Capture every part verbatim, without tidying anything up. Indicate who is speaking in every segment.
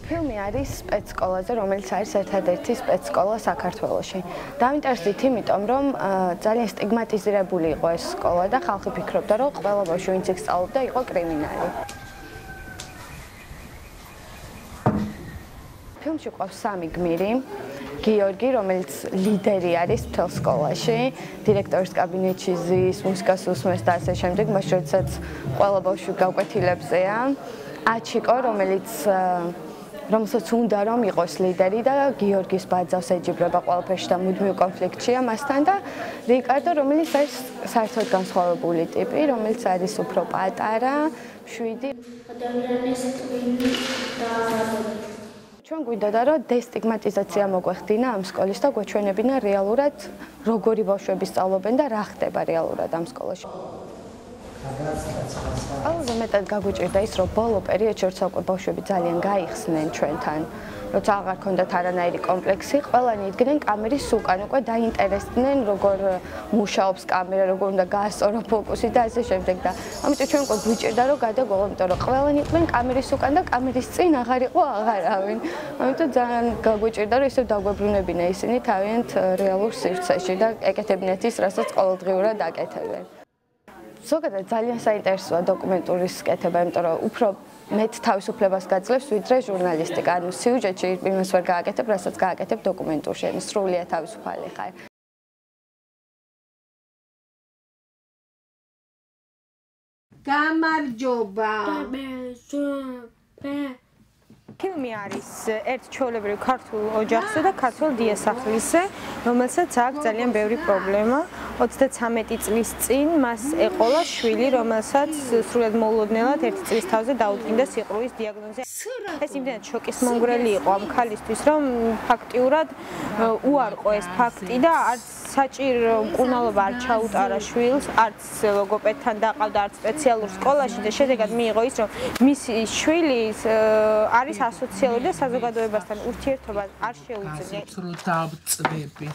Speaker 1: ფილმი არის სპეცსკოლაზე, რომელიც არის ერთადერთი სპეცსკოლა საქართველოში. დავინტერესდით იმიტომ, რომ ძალიან სტიგმატიზირებული იყო ეს სკოლა და ხალხი ფიქრობდა, რომ ყველა ბავშვი, ვინც იქ სწავლობდა, იყო კრიმინალი. ფილმში ყავს სამი გმირი. გიორგი, რომელიც ლიდერი არის მთელ სკოლაში, დირექტორის კაბინეტში ზის, მუსიკას უსმენს და ასე შემდეგ, მას როდესაც ყველა ბავშვი გაკვეთილებზეა. აჩიკო, რომელიც რომელსაც უნდა რომ იყოს ლიდერი და გიორგის ბაძავს ეჯიბრება ყველაფერში და მუდმივ კონფლიქტშია მასთან და რიკარდო, რომელიც არის საერთოდ განსხვავებული ტიპი, რომელიც არის უფრო პატარა, მშვიდი. ადამიანის ტვინი და ჩვენ გვინდოდა რომ დესტიგმატიზაცია მოგვეხდინა ამ სკოლის და გვეჩვენებინა რეალურად როგორი ბავშვები სწავლობენ და რა ხდება რეალურად ამ სკოლაში. ყველაზე მეტად გაგვიჭირდა ის, რომ ბოლო პერიოდში როცა უკვე ბავშვები ძალიან გაიხსნენ ჩვენთან, როცა აღარ ქონდათ არანაირი კომპლექსი, ყველანი იდგნენ კამერის უკან, უკვე დაინტერესდნენ, როგორ მუშაობს კამერა, როგორ უნდა გაასწორო ფოკუსი და ასე შემდეგ და ამიტომ ჩვენ უკვე გვიჭირდა რომ გადაგვეღო, იმიტომ რომ ყველანი იყვნენ კამერის უკან და კამერის წინ აღარ იყო აღარავინ. ამიტომ ძალიან გაგვიჭირდა რომ ისევ დაგვებრუნებინა ისინი თავიანთ რეალურ სივრცეში და ეკეთებინათ ის, რასაც ყოველდღიურად აკეთებენ. ზოგადად ძალიან საინტერესოა დოკუმენტურის კეთება, იმიტომ რომ უფრო მეტ თავისუფლებას გაძლევს, ვიდრე ჟურნალისტიკა. ანუ სიუჟეტში იმას ვერ გააკეთებ, რასაც გააკეთებ დოკუმენტურში, ანუ სრულიად თავისუფალი ხარ.
Speaker 2: გამარჯობა.
Speaker 3: ფილმი არის ერთ ჩვეულებრივ ქართულ ოჯახზე და ქართულ დიასახლისზე, რომელსაც აქვს ძალიან ბევრი პრობლემა. ოცდათრამეტი წლის წინ მას ეყოლა შვილი, რომელსაც სრულად მოულოდნელად ერთი წლის თავზე დაუდგინდა სიყრუის დიაგნოზი. ეს იმდენად შოკის მომგვრელი იყო ამ ქალისთვის, რომ ფაქტიურად უარყო ეს ფაქტი და არც საჭირო მკურნალობა არ ჩაუტარა შვილს, არც ლოგოპედთან დაყავდა, არც სპეციალურ სკოლაში და შედეგად მიიღო ის, რომ მისი შვილი არის ასოციალური და საზოგადოებასთან ურთიერთობა არ შეუძლია.
Speaker 2: დავწდები.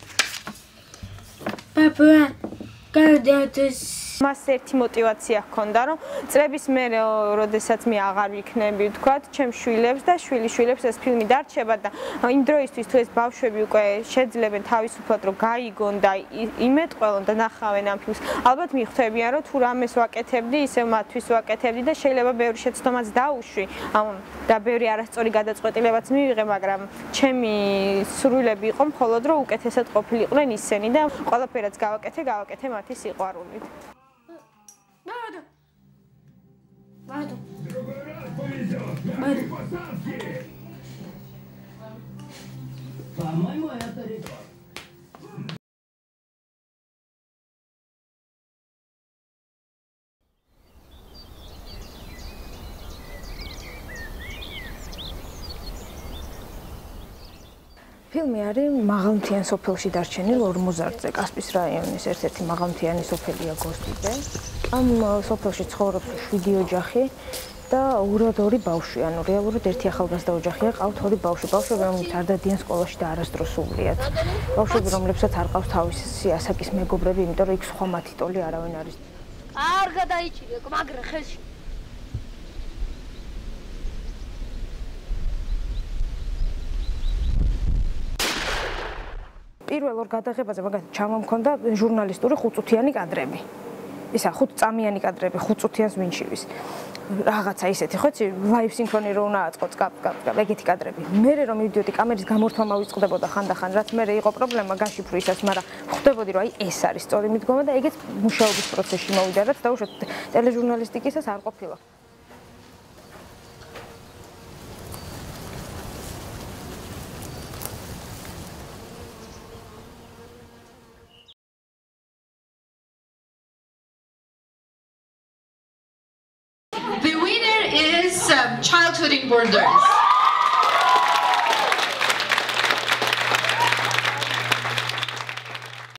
Speaker 3: პაპა, გადადეს მას ერთი мотиваცია ჰქონდა, რომ წლების მერე, როდესაც მე აღარ ვიქნები, თქვა, ჩემ შვილებს და შვილიშვილებს ეს ფილმი დარჩება და იმ დროისთვის თუ ეს ბავშვები უკვე შეძლებენ თავისუფლად რომ გაიგონ და იმეტყველონ და ნახავენ ამ ფილმს, ალბათ მიხვდებიან, რომ თუ რამეს ვაკეთებდი, ისევ მათთვის ვაკეთებდი და შეიძლება ბევრი შეცდომაც დაუშვი და ბევრი არასწორი გადაწყვეტილებაც მივიღე, მაგრამ ჩემი სრულები იყო მხოლოდ რომ უკეთესად ყოფილიყვნენ ისინი და ყველაფერაც გავაკეთე, გავაკეთე მათი სიყვარულით.
Speaker 4: Надо. Надо. Надо. По-моему, это рекорд.
Speaker 3: ფილმი არის მაღალმთიან სოფელში დარჩენილ ორმოზარდზე, კასპის რაიონის ერთ-ერთი მაღალმთიანი სოფელია გოსტიბე. ამ სოფელში ცხოვრობს შვიდი ოჯახი და ურად ორი ბავშვი, ანუ რეალურად ერთი ახალგაზრდა ოჯახია, ყავთ ორი ბავშვი. ბავშვები, რომლებიც არ დადიან სკოლაში და არასდროს სულიათ. ბავშვები, რომლებსაც არ ყავს თავისი ასაკის მეგობრები, იმიტომ რომ იქ სხვა მათი ტოლი არავინ არის.
Speaker 4: არ გადაიჭირე, მაგრა ხელში.
Speaker 3: პირველ ორ გადაღებაზე მაგათ ჩამომქონდა ჟურნალისტური ხუთწუთიანი კადრები. ისა ხუთწამიანი კადრები ხუთწუთიანს ვინჩივის. რაღაცა ისეთი, ხო იცი, ლაივ სინქრონი რო უნდა აწყო, წკაპ, წკაპ, წკაპ, ეგეთი კადრები. მერე რომ მივდიოდი კამერის გამორთვა მოვიწყდებოდა ხანდახან, რაც მერე იყო პრობლემა გაშიფრვისას, მაგრამ ხვდებოდი რომ აი ეს არის სწორი მიდგომა და ეგეც მუშაობის პროცესში მოვიდა, რაც დაუშვათ ტელეჟურნალისტიკისას არ ყოფილა.
Speaker 5: The winner is um, Childhood in Borders.